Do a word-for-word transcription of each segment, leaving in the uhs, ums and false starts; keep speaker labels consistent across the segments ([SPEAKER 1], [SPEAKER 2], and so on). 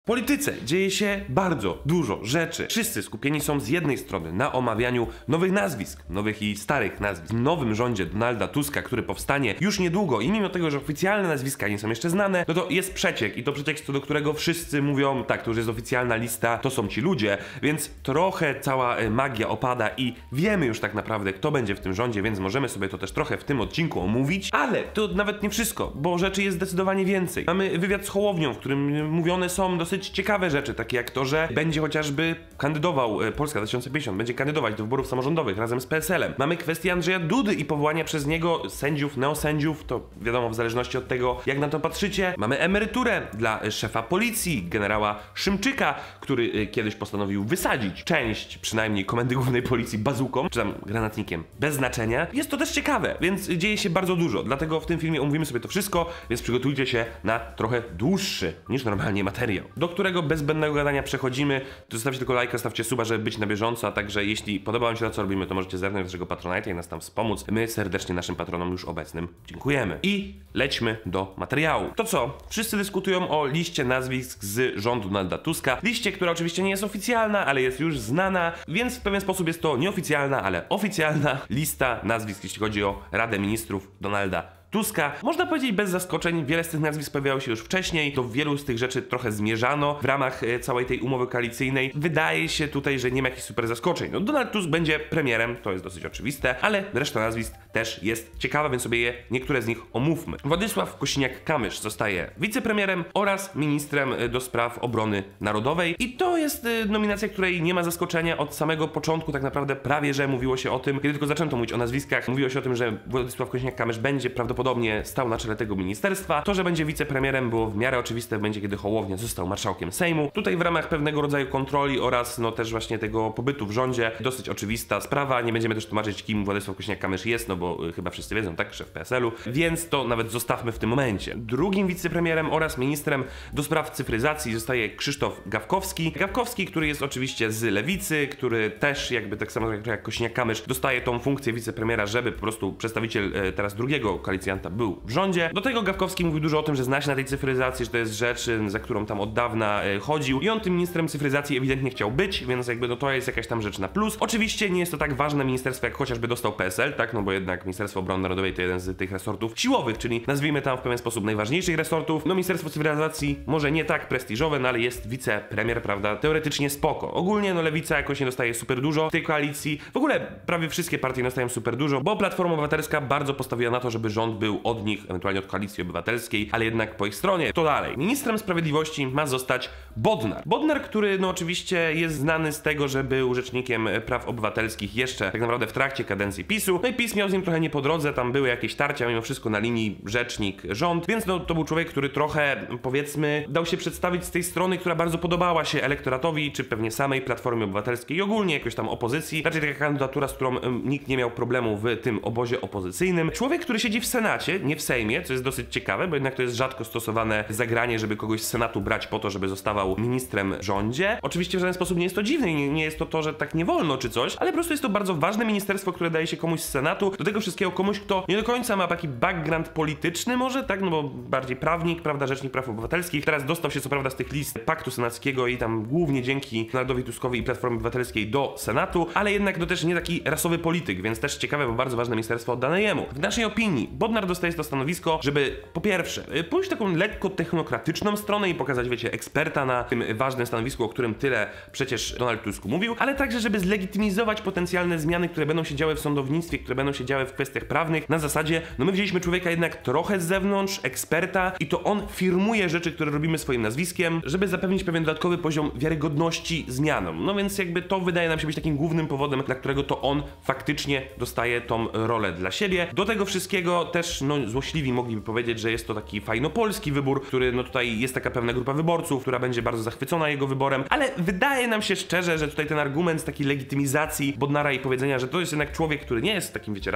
[SPEAKER 1] W polityce dzieje się bardzo dużo rzeczy. Wszyscy skupieni są z jednej strony na omawianiu nowych nazwisk, nowych i starych nazwisk. W nowym rządzie Donalda Tuska, który powstanie już niedługo i mimo tego, że oficjalne nazwiska nie są jeszcze znane, no to jest przeciek i to przeciek, co do którego wszyscy mówią, tak, to już jest oficjalna lista, to są ci ludzie, więc trochę cała magia opada i wiemy już tak naprawdę, kto będzie w tym rządzie, więc możemy sobie to też trochę w tym odcinku omówić, ale to nawet nie wszystko, bo rzeczy jest zdecydowanie więcej. Mamy wywiad z Hołownią, w którym mówione są dosyć ciekawe rzeczy, takie jak to, że będzie chociażby kandydował e, Polska dwa tysiące pięćdziesiąt, będzie kandydować do wyborów samorządowych razem z P S L-em. Mamy kwestię Andrzeja Dudy i powołania przez niego sędziów, neosędziów, to wiadomo w zależności od tego, jak na to patrzycie. Mamy emeryturę dla e, szefa policji, generała Szymczyka, który e, kiedyś postanowił wysadzić część przynajmniej komendy głównej policji bazuką, czy tam granatnikiem, bez znaczenia. Jest to też ciekawe, więc dzieje się bardzo dużo, dlatego w tym filmie omówimy sobie to wszystko, więc przygotujcie się na trochę dłuższy niż normalnie materiał, do którego bez zbędnego gadania przechodzimy. To zostawcie tylko lajka, stawcie suba, żeby być na bieżąco, a także jeśli podoba wam się to, co robimy, to możecie zerknąć do naszego Patronite'a i nas tam wspomóc. My serdecznie naszym patronom już obecnym dziękujemy. I lećmy do materiału. To co? Wszyscy dyskutują o liście nazwisk z rządu Donalda Tuska. Liście, która oczywiście nie jest oficjalna, ale jest już znana, więc w pewien sposób jest to nieoficjalna, ale oficjalna lista nazwisk, jeśli chodzi o Radę Ministrów Donalda Tuska. Można powiedzieć bez zaskoczeń, wiele z tych nazwisk pojawiało się już wcześniej, do wielu z tych rzeczy trochę zmierzano w ramach e, całej tej umowy koalicyjnej. Wydaje się tutaj, że nie ma jakichś super zaskoczeń. No, Donald Tusk będzie premierem, to jest dosyć oczywiste, ale reszta nazwisk też jest ciekawa, więc sobie je, niektóre z nich omówmy. Władysław Kosiniak-Kamysz zostaje wicepremierem oraz ministrem e, do spraw obrony narodowej i to jest e, nominacja, której nie ma zaskoczenia od samego początku, tak naprawdę prawie, że mówiło się o tym, kiedy tylko zaczęto mówić o nazwiskach, mówiło się o tym, że Władysław Kosiniak-Kamysz będzie prawdopodobnie Podobnie stał na czele tego ministerstwa. To, że będzie wicepremierem, było w miarę oczywiste w momencie, kiedy Hołownia został marszałkiem Sejmu. Tutaj w ramach pewnego rodzaju kontroli oraz no też właśnie tego pobytu w rządzie dosyć oczywista sprawa. Nie będziemy też tłumaczyć, kim Władysław Kosiniak-Kamysz jest, no bo y, chyba wszyscy wiedzą, tak? Szef P S L-u. Więc to nawet zostawmy w tym momencie. Drugim wicepremierem oraz ministrem do spraw cyfryzacji zostaje Krzysztof Gawkowski. Gawkowski, który jest oczywiście z Lewicy, który też jakby tak samo jak Kosiniak-Kamysz dostaje tą funkcję wicepremiera, żeby po prostu przedstawiciel y, teraz drugiego koalicjanta był w rządzie. Do tego Gawkowski mówił dużo o tym, że zna się na tej cyfryzacji, że to jest rzecz, za którą tam od dawna e, chodził i on tym ministrem cyfryzacji ewidentnie chciał być, więc jakby no to jest jakaś tam rzecz na plus. Oczywiście nie jest to tak ważne ministerstwo, jak chociażby dostał P S L, tak, no bo jednak Ministerstwo Obrony Narodowej to jeden z tych resortów siłowych, czyli nazwijmy tam w pewien sposób najważniejszych resortów. No Ministerstwo Cyfryzacji może nie tak prestiżowe, no ale jest wicepremier, prawda, teoretycznie spoko. Ogólnie no Lewica jakoś nie dostaje super dużo w tej koalicji. W ogóle prawie wszystkie partie dostają super dużo, bo Platforma Obywatelska bardzo postawiła na to, żeby rząd był od nich, ewentualnie od Koalicji Obywatelskiej, ale jednak po ich stronie. To dalej. Ministrem Sprawiedliwości ma zostać Bodnar. Bodnar, który no oczywiście jest znany z tego, że był rzecznikiem praw obywatelskich jeszcze tak naprawdę w trakcie kadencji PiSu. No i PiS miał z nim trochę nie po drodze, tam były jakieś tarcia, mimo wszystko na linii rzecznik-rząd, więc no to był człowiek, który trochę, powiedzmy, dał się przedstawić z tej strony, która bardzo podobała się elektoratowi, czy pewnie samej Platformie Obywatelskiej i ogólnie jakoś tam opozycji. Raczej taka kandydatura, z którą um, nikt nie miał problemu w tym obozie opozycyjnym. Człowiek, który siedzi w Senacie, nie w Sejmie, co jest dosyć ciekawe, bo jednak to jest rzadko stosowane zagranie, żeby kogoś z Senatu brać po to, żeby zostawał ministrem w rządzie. Oczywiście w żaden sposób nie jest to dziwne i nie, nie jest to to, że tak nie wolno czy coś, ale po prostu jest to bardzo ważne ministerstwo, które daje się komuś z Senatu, do tego wszystkiego komuś, kto nie do końca ma taki background polityczny może, tak, no bo bardziej prawnik, prawda, rzecznik praw obywatelskich. Teraz dostał się co prawda z tych list Paktu Senackiego i tam głównie dzięki Donaldowi Tuskowi i Platformie Obywatelskiej do Senatu, ale jednak no też nie taki rasowy polityk, więc też ciekawe, bo bardzo ważne ministerstwo oddane jemu. W naszej opinii Bodnar dostaje to stanowisko, żeby po pierwsze pójść taką lekko technokratyczną stronę i pokazać, wiecie, eksperta na tym ważnym stanowisku, o którym tyle przecież Donald Tusk mówił, ale także, żeby zlegitymizować potencjalne zmiany, które będą się działy w sądownictwie, które będą się działy w kwestiach prawnych, na zasadzie, no my wzięliśmy człowieka jednak trochę z zewnątrz, eksperta i to on firmuje rzeczy, które robimy swoim nazwiskiem, żeby zapewnić pewien dodatkowy poziom wiarygodności zmianom. No więc jakby to wydaje nam się być takim głównym powodem, dla którego to on faktycznie dostaje tą rolę dla siebie. Do tego wszystkiego też, no złośliwi mogliby powiedzieć, że jest to taki fajnopolski wybór, który no tutaj jest taka pewna grupa wyborców, która będzie bardzo zachwycona jego wyborem, ale wydaje nam się szczerze, że tutaj ten argument z takiej legitymizacji Bodnara i powiedzenia, że to jest jednak człowiek, który nie jest takim, wiecie,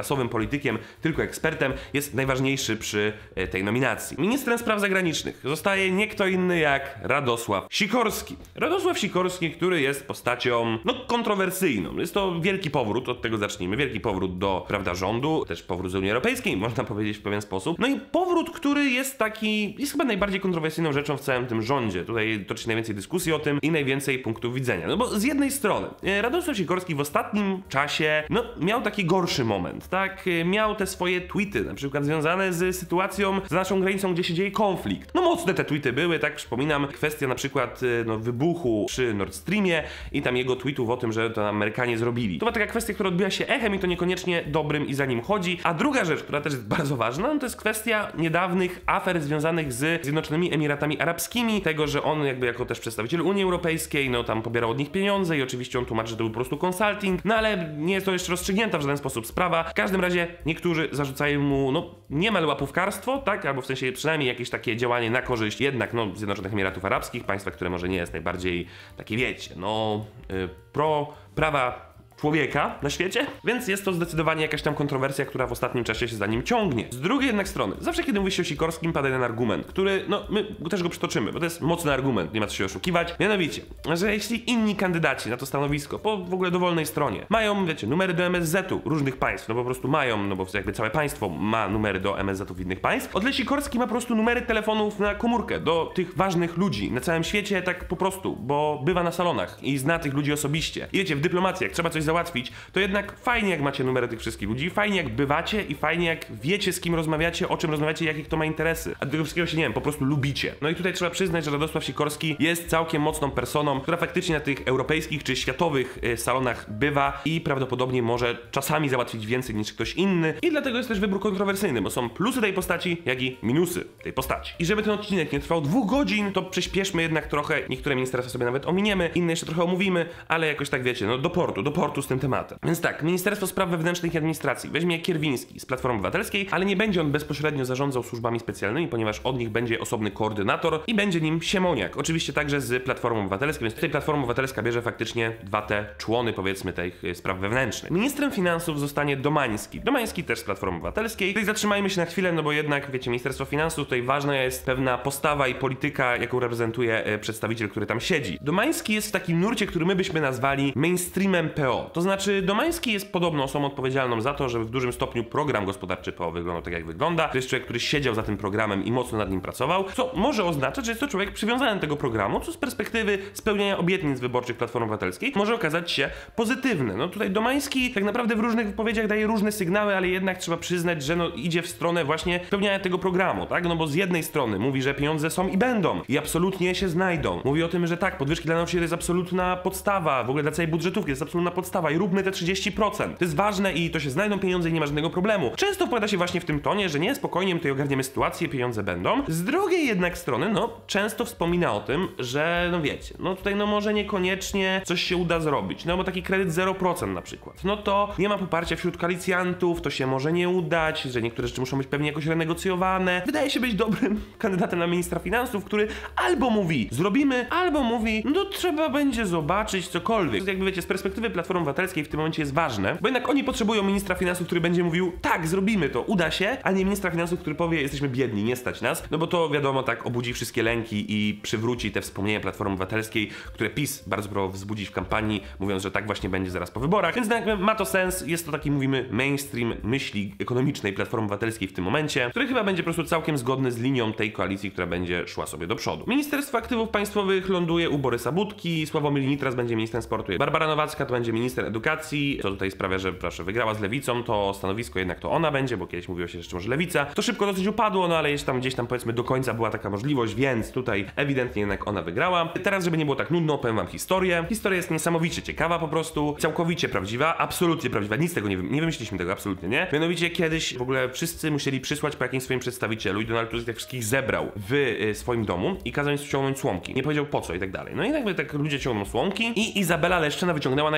[SPEAKER 1] prasowym politykiem, tylko ekspertem, jest najważniejszy przy tej nominacji. Ministrem spraw zagranicznych zostaje nie kto inny jak Radosław Sikorski. Radosław Sikorski, który jest postacią, no, kontrowersyjną. Jest to wielki powrót, od tego zacznijmy, wielki powrót do, prawda, rządu, też powrót z Unii Europejskiej, można powiedzieć w pewien sposób. No i powrót, który jest taki, jest chyba najbardziej kontrowersyjną rzeczą w całym tym rządzie. Tutaj toczy się najwięcej dyskusji o tym i najwięcej punktów widzenia. No bo z jednej strony Radosław Sikorski w ostatnim czasie, no, miał taki gorszy moment, tak? Miał te swoje tweety, na przykład związane z sytuacją z naszą granicą, gdzie się dzieje konflikt. No mocne te tweety były, tak? Przypominam, kwestia na przykład, no, wybuchu przy Nord Streamie i tam jego tweetów o tym, że to Amerykanie zrobili. To była taka kwestia, która odbiła się echem i to niekoniecznie dobrym i za nim chodzi. A druga rzecz, która też jest bardzo ważna, no to jest kwestia niedawnych afer związanych z Zjednoczonymi Emiratami Arabskimi, tego, że on jakby jako też przedstawiciel Unii Europejskiej, no tam pobierał od nich pieniądze i oczywiście on tłumaczy, że to był po prostu consulting, no ale nie jest to jeszcze rozstrzygnięta w żaden sposób sprawa. W każdym razie niektórzy zarzucają mu, no, niemal łapówkarstwo, tak, albo w sensie przynajmniej jakieś takie działanie na korzyść jednak, no, Zjednoczonych Emiratów Arabskich, państwa, które może nie jest najbardziej takie, wiecie, no, yy, pro prawa człowieka na świecie, więc jest to zdecydowanie jakaś tam kontrowersja, która w ostatnim czasie się za nim ciągnie. Z drugiej jednak strony, zawsze kiedy mówi się o Sikorskim, pada jeden argument, który, no, my też go przytoczymy, bo to jest mocny argument, nie ma co się oszukiwać, mianowicie, że jeśli inni kandydaci na to stanowisko, po w ogóle dowolnej stronie, mają, wiecie, numery do M S Z-u różnych państw, no po prostu mają, no bo jakby całe państwo ma numery do M S Z-ów innych państw, o tyle Sikorski ma po prostu numery telefonów na komórkę do tych ważnych ludzi na całym świecie, tak po prostu, bo bywa na salonach i zna tych ludzi osobiście. I wiecie, w dyplomacji, jak trzeba coś załatwić, to jednak fajnie, jak macie numery tych wszystkich ludzi, fajnie, jak bywacie i fajnie, jak wiecie, z kim rozmawiacie, o czym rozmawiacie, jakich to ma interesy. A do tego wszystkiego się, nie wiem, po prostu lubicie. No i tutaj trzeba przyznać, że Radosław Sikorski jest całkiem mocną personą, która faktycznie na tych europejskich czy światowych y, salonach bywa i prawdopodobnie może czasami załatwić więcej niż ktoś inny. I dlatego jest też wybór kontrowersyjny, bo są plusy tej postaci, jak i minusy tej postaci. I żeby ten odcinek nie trwał dwóch godzin, to przyspieszmy jednak trochę. Niektóre ministerstwa sobie nawet ominiemy, inne jeszcze trochę omówimy, ale jakoś tak, wiecie, no do portu, do portu z tym tematem. Więc tak, Ministerstwo Spraw Wewnętrznych i Administracji weźmie Kierwiński z Platformy Obywatelskiej, ale nie będzie on bezpośrednio zarządzał służbami specjalnymi, ponieważ od nich będzie osobny koordynator i będzie nim Siemoniak. Oczywiście także z Platformą Obywatelską, więc tutaj Platforma Obywatelska bierze faktycznie dwa te człony, powiedzmy, tych spraw wewnętrznych. Ministrem Finansów zostanie Domański. Domański też z Platformy Obywatelskiej. Tutaj zatrzymajmy się na chwilę, no bo jednak, wiecie, Ministerstwo Finansów, tutaj ważna jest pewna postawa i polityka, jaką reprezentuje przedstawiciel, który tam siedzi. Domański jest w takim nurcie, który my byśmy nazwali mainstreamem P O. To znaczy Domański jest podobną osobą odpowiedzialną za to, żeby w dużym stopniu program gospodarczy P O wyglądał tak, jak wygląda. To jest człowiek, który siedział za tym programem i mocno nad nim pracował, co może oznaczać, że jest to człowiek przywiązany do tego programu, co z perspektywy spełniania obietnic wyborczych Platformy Obywatelskiej może okazać się pozytywne. No tutaj Domański tak naprawdę w różnych wypowiedziach daje różne sygnały, ale jednak trzeba przyznać, że no idzie w stronę właśnie spełniania tego programu, tak? No bo z jednej strony mówi, że pieniądze są i będą i absolutnie się znajdą. Mówi o tym, że tak, podwyżki dla nauczycieli to jest absolutna podstawa, w ogóle dla całej budżetówki to jest absolutna podstawa i róbmy te trzydzieści procent. To jest ważne i to się znajdą pieniądze i nie ma żadnego problemu. Często opowiada się właśnie w tym tonie, że nie, spokojnie, my tutaj ogarniemy sytuację, pieniądze będą. Z drugiej jednak strony, no, często wspomina o tym, że, no wiecie, no tutaj no może niekoniecznie coś się uda zrobić, no bo taki kredyt zero procent na przykład, no to nie ma poparcia wśród koalicjantów, to się może nie udać, że niektóre rzeczy muszą być pewnie jakoś renegocjowane. Wydaje się być dobrym kandydatem na ministra finansów, który albo mówi, zrobimy, albo mówi, no trzeba będzie zobaczyć cokolwiek. Jakby wiecie, z perspektywy Platformy Obywatelskiej w tym momencie jest ważne, bo jednak oni potrzebują ministra finansów, który będzie mówił, tak, zrobimy to, uda się, a nie ministra finansów, który powie, jesteśmy biedni, nie stać nas, no bo to wiadomo, tak obudzi wszystkie lęki i przywróci te wspomnienia Platformy Obywatelskiej, które PiS bardzo próbował wzbudzić w kampanii, mówiąc, że tak właśnie będzie zaraz po wyborach, więc jakby ma to sens, jest to taki, mówimy, mainstream myśli ekonomicznej Platformy Obywatelskiej w tym momencie, który chyba będzie po prostu całkiem zgodny z linią tej koalicji, która będzie szła sobie do przodu. Ministerstwo Aktywów Państwowych ląduje u Borysa Budki, Sławomir Nitras będzie ministrem sportu, Barbara Nowacka to będzie minister edukacji, co tutaj sprawia, że proszę, wygrała z Lewicą, to stanowisko jednak to ona będzie, bo kiedyś mówiło się, że jeszcze może Lewica. To szybko dosyć upadło, no ale jeszcze tam gdzieś tam powiedzmy do końca była taka możliwość, więc tutaj ewidentnie jednak ona wygrała. Teraz, żeby nie było tak nudno, opowiem wam historię. Historia jest niesamowicie ciekawa po prostu, całkowicie prawdziwa, absolutnie prawdziwa, nic tego nie, nie wymyśliliśmy tego, absolutnie nie. Mianowicie kiedyś w ogóle wszyscy musieli przysłać po jakimś swoim przedstawicielu i Donald Tusk tych wszystkich zebrał w y, swoim domu i kazał im ciągnąć słomki. Nie powiedział po co i tak dalej. No i jakby tak ludzie ciągną słomki i Izabela Leszczyna wyciągnęła najkrótszą.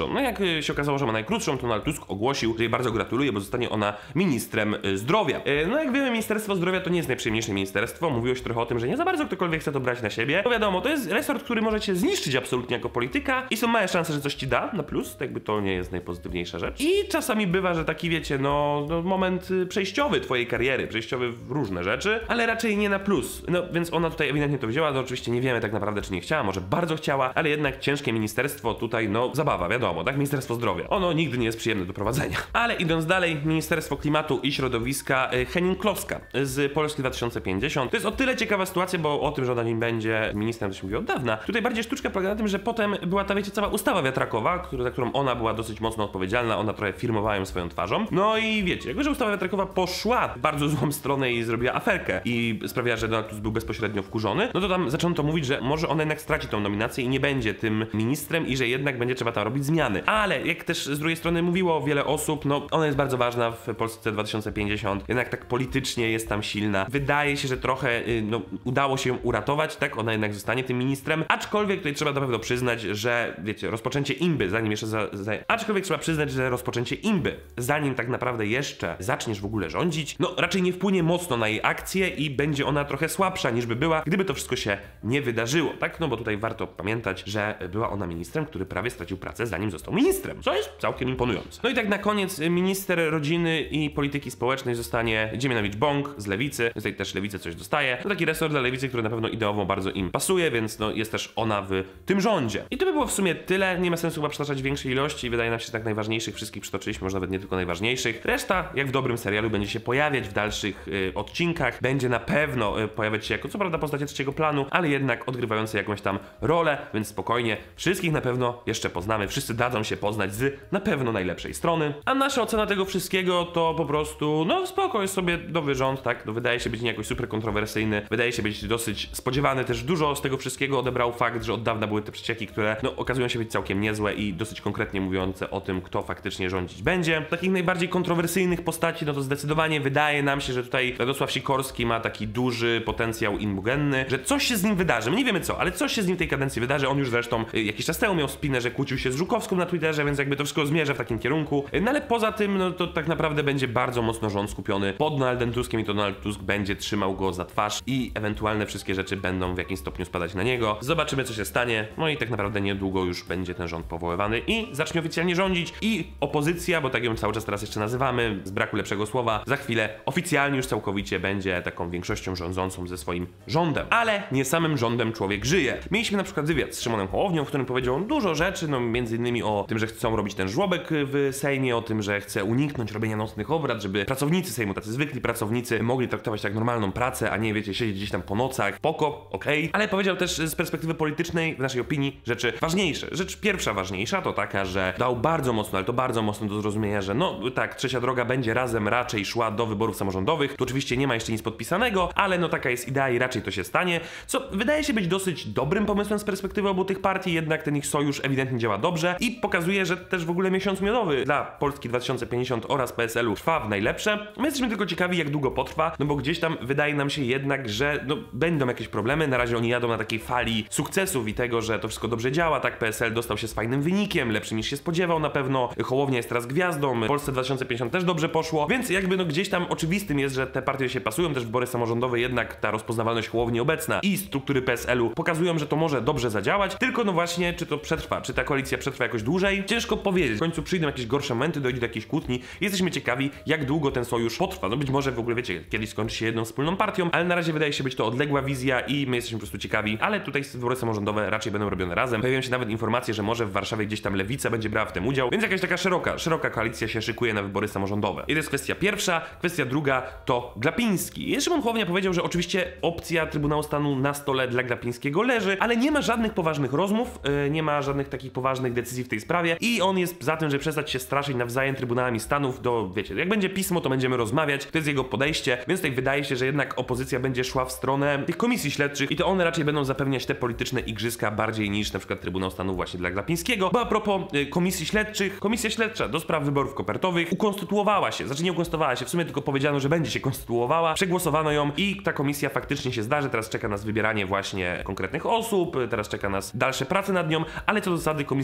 [SPEAKER 1] najdłuższą. No jak się okazało, że ma najkrótszą, to Donald Tusk ogłosił, że jej bardzo gratuluje, bo zostanie ona ministrem zdrowia. No jak wiemy, Ministerstwo Zdrowia to nie jest najprzyjemniejsze ministerstwo. Mówiło się trochę o tym, że nie za bardzo ktokolwiek chce to brać na siebie. No wiadomo, to jest resort, który może cię zniszczyć absolutnie jako polityka i są małe szanse, że coś ci da na plus, tak jakby to nie jest najpozytywniejsza rzecz. I czasami bywa, że taki wiecie, no, no moment przejściowy twojej kariery, przejściowy w różne rzeczy, ale raczej nie na plus. No więc ona tutaj ewidentnie to wzięła, no oczywiście nie wiemy tak naprawdę, czy nie chciała, może bardzo chciała, ale jednak ciężkie ministerstwo tutaj, no zabawa, wiadomo, tak? Ministerstwo Zdrowia. Ono nigdy nie jest przyjemne do prowadzenia. Ale idąc dalej, Ministerstwo Klimatu i Środowiska, Henning Kloska z Polski dwa tysiące pięćdziesiąt. To jest o tyle ciekawa sytuacja, bo o tym, że ona nim będzie ministrem, to się mówi od dawna. Tutaj bardziej sztuczka polega na tym, że potem była ta, wiecie, cała ustawa wiatrakowa, który, za którą ona była dosyć mocno odpowiedzialna, ona trochę firmowała ją swoją twarzą. No i wiecie, jakby, że ustawa wiatrakowa poszła w bardzo złą stronę i zrobiła aferkę i sprawiała, że Donald Tusk był bezpośrednio wkurzony, no to tam zaczęto mówić, że może ona jednak straci tą nominację i nie będzie tym ministrem i że jednak będzie trzeba tam robić zmiany. Ale jak też z drugiej strony mówiło wiele osób, no ona jest bardzo ważna w Polsce dwa tysiące pięćdziesiąt, jednak tak politycznie jest tam silna. Wydaje się, że trochę no, udało się ją uratować, tak? Ona jednak zostanie tym ministrem, aczkolwiek tutaj trzeba na pewno przyznać, że wiecie, rozpoczęcie imby, zanim jeszcze za, za... aczkolwiek trzeba przyznać, że rozpoczęcie imby, zanim tak naprawdę jeszcze zaczniesz w ogóle rządzić, no raczej nie wpłynie mocno na jej akcję i będzie ona trochę słabsza niż by była, gdyby to wszystko się nie wydarzyło, tak? No bo tutaj warto pamiętać, że była ona ministrem, który prawie stracił pracę, zanim został ministrem, co jest całkiem imponujące. No i tak na koniec minister rodziny i polityki społecznej zostanie Dziemianowicz-Bąk z Lewicy, tutaj też Lewicy coś dostaje, to taki resort dla Lewicy, który na pewno ideowo bardzo im pasuje, więc no jest też ona w tym rządzie. I to by było w sumie tyle, nie ma sensu chyba przytaczać większej ilości, wydaje nam się, że tak najważniejszych wszystkich przytoczyliśmy, może nawet nie tylko najważniejszych. Reszta, jak w dobrym serialu, będzie się pojawiać w dalszych y, odcinkach, będzie na pewno y, pojawiać się jako co prawda postacie trzeciego planu, ale jednak odgrywające jakąś tam rolę, więc spokojnie, wszystkich na pewno jeszcze poznamy, wszyscy dadzą się poznać z na pewno najlepszej strony, a nasza ocena tego wszystkiego to po prostu, no spoko, jest sobie nowy rząd, tak, no wydaje się być nie jakoś super kontrowersyjny, wydaje się być dosyć spodziewany, też dużo z tego wszystkiego odebrał fakt, że od dawna były te przecieki, które no okazują się być całkiem niezłe i dosyć konkretnie mówiące o tym, kto faktycznie rządzić będzie. Takich najbardziej kontrowersyjnych postaci, no to zdecydowanie wydaje nam się, że tutaj Radosław Sikorski ma taki duży potencjał imbugenny, że coś się z nim wydarzy, my nie wiemy co, ale coś się z nim w tej kadencji wydarzy, on już zresztą y, jakiś czas temu miał spinę, że kłócił się z Żukowską na Twitterze, więc jakby to wszystko zmierza w takim kierunku, y, no ale poza tym, no to tak naprawdę będzie bardzo mocno rząd skupiony pod Donaldem Tuskiem i to Donald Tusk będzie trzymał go za twarz i ewentualne wszystkie rzeczy będą w jakimś stopniu spadać na niego. Zobaczymy, co się stanie, no i tak naprawdę niedługo już będzie ten rząd powoływany i zacznie oficjalnie rządzić i opozycja, bo tak ją cały czas teraz jeszcze nazywamy, z braku lepszego słowa, za chwilę oficjalnie już całkowicie będzie taką większością rządzącą ze swoim rządem. Ale nie samym rządem człowiek żyje. Mieliśmy na przykład wywiad z Szymonem Hołownią, w którym powiedział on dużo rzeczy, no między innymi o tym, że chcą robić ten żłobek w Sejmie, o tym, że chce uniknąć robienia nocnych obrad, żeby pracownicy Sejmu, tacy zwykli pracownicy, mogli traktować tak normalną pracę, a nie, wiecie, siedzieć gdzieś tam po nocach. Poko, okej. Okay. Ale powiedział też z perspektywy politycznej, w naszej opinii, rzeczy ważniejsze. Rzecz pierwsza ważniejsza to taka, że dał bardzo mocno, ale to bardzo mocno do zrozumienia, że no tak, trzecia droga będzie razem raczej szła do wyborów samorządowych. Tu oczywiście nie ma jeszcze nic podpisanego, ale no taka jest idea i raczej to się stanie, co wydaje się być dosyć dobrym pomysłem z perspektywy obu tych partii, jednak ten ich sojusz ewidentnie działa dobrze i pokazuje, że też w ogóle miesiąc miodowy dla Polski dwa tysiące pięćdziesiąt oraz P S L u trwa w najlepsze. My jesteśmy tylko ciekawi, jak długo potrwa, no bo gdzieś tam wydaje nam się jednak, że no będą jakieś problemy, na razie oni jadą na takiej fali sukcesów i tego, że to wszystko dobrze działa, tak, P S L dostał się z fajnym wynikiem, lepszym niż się spodziewał na pewno, Hołownia jest teraz gwiazdą, Polsce dwa tysiące pięćdziesiąt też dobrze poszło, więc jakby no gdzieś tam oczywistym jest, że te partie się pasują, też wybory samorządowe, jednak ta rozpoznawalność Hołowni obecna i struktury P S L u pokazują, że to może dobrze zadziałać, tylko no właśnie, czy to przetrwa, czy ta koalicja przetrwa jakoś dłużej, ciężko powiedzieć, w końcu przyjdą jakieś gorsze momenty, dojdzie do jakiejś kłótni, jesteśmy ciekawi, jak długo ten sojusz potrwa, no być może w ogóle, wiecie, kiedyś skończy się jedną wspólną partią, ale na razie wydaje się być to odległa wizja i my jesteśmy po prostu ciekawi, ale tutaj wybory samorządowe raczej będą robione razem, pojawiają się nawet informacje, że może w Warszawie gdzieś tam Lewica będzie brała w tym udział, więc jakaś taka szeroka, szeroka koalicja się szykuje na wybory samorządowe. I to jest kwestia pierwsza, kwestia druga to Glapiński. I Szymon Hołownia powiedział, że oczywiście opcja Trybunału Stanu na stole dla Glapińskiego leży, ale nie ma żadnych poważnych rozmów, yy, nie ma żadnych takich poważnych decyzji w tej sprawie i on jest za tym, żeby przestać się straszyć nawzajem Trybunałami Stanów do, wiecie, jak będzie pismo, to będziemy rozmawiać, to jest jego podejście, więc tutaj wydaje się, że jednak opozycja będzie szła w stronę tych komisji śledczych i to one raczej będą zapewniać te polityczne igrzyska bardziej niż na przykład Trybunał Stanu właśnie dla Glapińskiego. Bo a propos y, komisji śledczych, komisja śledcza do spraw wyborów kopertowych ukonstytuowała się, znaczy nie ukonstytuowała się, w sumie tylko powiedziano, że będzie się konstytuowała, przegłosowano ją i ta komisja faktycznie się zdarzy, teraz czeka nas wybieranie właśnie konkretnych osób, teraz czeka nas dalsze prace nad nią, ale co do zasady komisja powstała.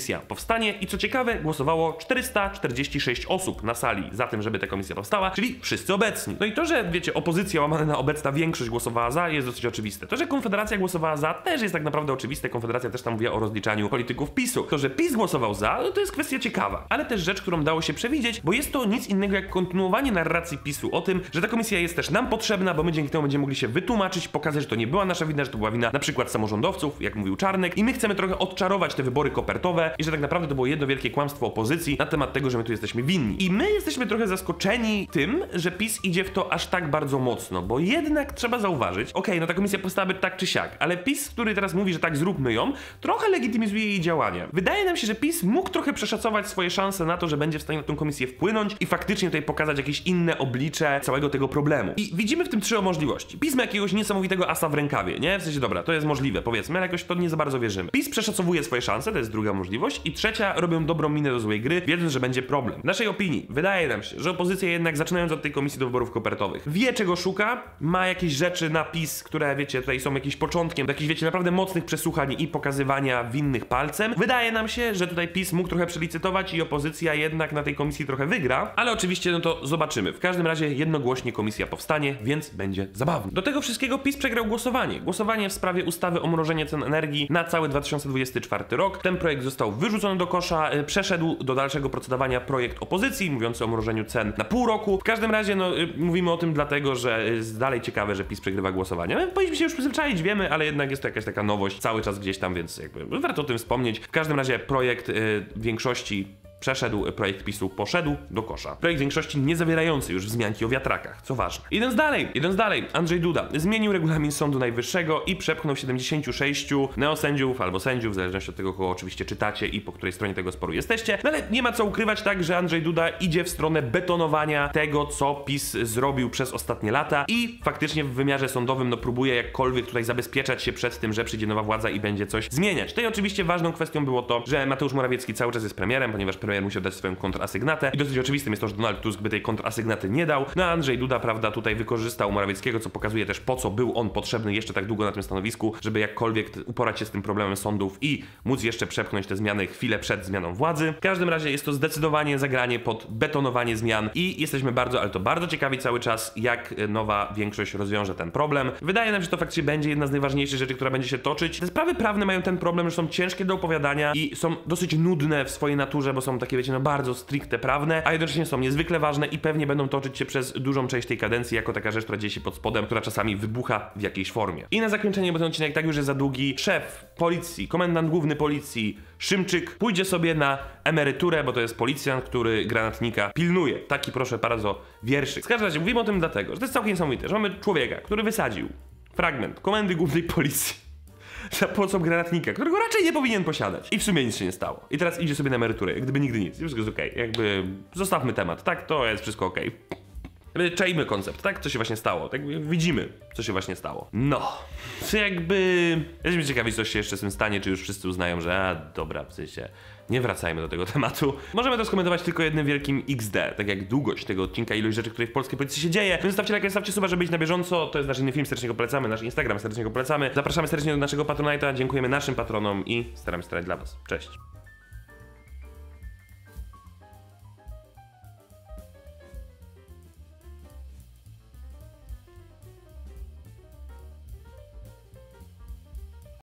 [SPEAKER 1] powstanie i co ciekawe głosowało czterysta czterdzieści sześć osób na sali za tym, żeby ta komisja powstała, czyli wszyscy obecni. No i to, że wiecie, opozycja łamana na obecna większość głosowała za, jest dosyć oczywiste. To, że Konfederacja głosowała za, też jest tak naprawdę oczywiste. Konfederacja też tam mówiła o rozliczaniu polityków PiSu. To, że PiS głosował za, no to jest kwestia ciekawa, ale też rzecz, którą dało się przewidzieć, bo jest to nic innego jak kontynuowanie narracji PiSu o tym, że ta komisja jest też nam potrzebna, bo my dzięki temu będziemy mogli się wytłumaczyć, pokazać, że to nie była nasza wina, że to była wina na przykład samorządowców, jak mówił Czarnek, i my chcemy trochę odczarować te wybory kopertowe i że tak naprawdę to było jedno wielkie kłamstwo opozycji na temat tego, że my tu jesteśmy winni. I my jesteśmy trochę zaskoczeni tym, że PiS idzie w to aż tak bardzo mocno, bo jednak trzeba zauważyć, okej, okay, no ta komisja powstała być tak czy siak, ale PiS, który teraz mówi, że tak zróbmy ją, trochę legitymizuje jej działania. Wydaje nam się, że PiS mógł trochę przeszacować swoje szanse na to, że będzie w stanie na tę komisję wpłynąć i faktycznie tutaj pokazać jakieś inne oblicze całego tego problemu. I widzimy w tym trzy możliwości. PiS ma jakiegoś niesamowitego asa w rękawie, nie? W sensie, dobra, to jest możliwe, powiedzmy, ale jakoś to nie za bardzo wierzymy. PiS przeszacowuje swoje szanse, to jest druga możliwość, i trzecia, robią dobrą minę do złej gry, wiedząc, że będzie problem. W naszej opinii wydaje nam się, że opozycja jednak, zaczynając od tej komisji do wyborów kopertowych, wie czego szuka, ma jakieś rzeczy na PiS, które wiecie, tutaj są jakimś początkiem do jakichś, wiecie, naprawdę mocnych przesłuchań i pokazywania winnych palcem. Wydaje nam się, że tutaj PiS mógł trochę przelicytować i opozycja jednak na tej komisji trochę wygra, ale oczywiście no to zobaczymy. W każdym razie jednogłośnie komisja powstanie, więc będzie zabawnie. Do tego wszystkiego PiS przegrał głosowanie. Głosowanie w sprawie ustawy o mrożeniu cen energii na cały dwa tysiące dwudziesty czwarty rok. Ten projekt został wyrzucony do kosza, yy, przeszedł do dalszego procedowania projekt opozycji, mówiący o mrożeniu cen na pół roku. W każdym razie no, yy, mówimy o tym dlatego, że jest dalej ciekawe, że PiS przegrywa głosowanie. My powinniśmy się już przyzwyczaić, wiemy, ale jednak jest to jakaś taka nowość cały czas gdzieś tam, więc jakby warto o tym wspomnieć. W każdym razie projekt yy, większości przeszedł, projekt PiSu poszedł do kosza. Projekt większości nie zawierający już wzmianki o wiatrakach, co ważne. Idąc dalej, idąc dalej, Andrzej Duda zmienił regulamin Sądu Najwyższego i przepchnął siedemdziesięciu sześciu neosędziów albo sędziów, w zależności od tego, kogo oczywiście czytacie i po której stronie tego sporu jesteście. No ale nie ma co ukrywać tak, że Andrzej Duda idzie w stronę betonowania tego, co PiS zrobił przez ostatnie lata i faktycznie w wymiarze sądowym no próbuje jakkolwiek tutaj zabezpieczać się przed tym, że przyjdzie nowa władza i będzie coś zmieniać. Tutaj oczywiście ważną kwestią było to, że Mateusz Morawiecki cały czas jest premierem, ponieważ premier musiał dać swoją kontrasygnatę i dosyć oczywistym jest to, że Donald Tusk by tej kontrasygnaty nie dał. No a Andrzej Duda, prawda, tutaj wykorzystał Morawieckiego, co pokazuje też, po co był on potrzebny jeszcze tak długo na tym stanowisku, żeby jakkolwiek uporać się z tym problemem sądów i móc jeszcze przepchnąć te zmiany chwilę przed zmianą władzy. W każdym razie jest to zdecydowanie zagranie pod betonowanie zmian i jesteśmy bardzo, ale to bardzo ciekawi cały czas, jak nowa większość rozwiąże ten problem. Wydaje nam się, że to faktycznie będzie jedna z najważniejszych rzeczy, która będzie się toczyć. Te sprawy prawne mają ten problem, że są ciężkie do opowiadania i są dosyć nudne w swojej naturze, bo są takie, wiecie, no bardzo stricte prawne, a jednocześnie są niezwykle ważne i pewnie będą toczyć się przez dużą część tej kadencji jako taka rzecz, która dzieje się pod spodem, która czasami wybucha w jakiejś formie. I na zakończenie, bo ten odcinek tak już jest za długi, szef policji, komendant główny policji Szymczyk pójdzie sobie na emeryturę, bo to jest policjant, który granatnika pilnuje. Taki, proszę bardzo, wierszyk. W każdym razie mówimy o tym dlatego, że to jest całkiem niesamowite, że mamy człowieka, który wysadził fragment komendy głównej policji za pomocą granatnika, którego raczej nie powinien posiadać. I w sumie nic się nie stało. I teraz idzie sobie na emeryturę, jak gdyby nigdy nic. Wszystko jest okej. Okay. Jakby zostawmy temat, tak? To jest wszystko okej. Okay. Czajmy koncept, tak? Co się właśnie stało. Tak widzimy, co się właśnie stało. No. Czy jakby... Jesteśmy ciekawi, co się jeszcze z tym stanie, czy już wszyscy uznają, że a, dobra, w sensie... Nie wracajmy do tego tematu. Możemy to skomentować tylko jednym wielkim iks de, tak jak długość tego odcinka, ilość rzeczy, które w polskiej policji się dzieje. Więc stawcie lajka, stawcie suba, żeby być na bieżąco. To jest nasz inny film, serdecznie go polecamy, nasz Instagram, serdecznie go polecamy. Zapraszamy serdecznie do naszego Patronite'a, dziękujemy naszym patronom i staramy się starać dla was. Cześć.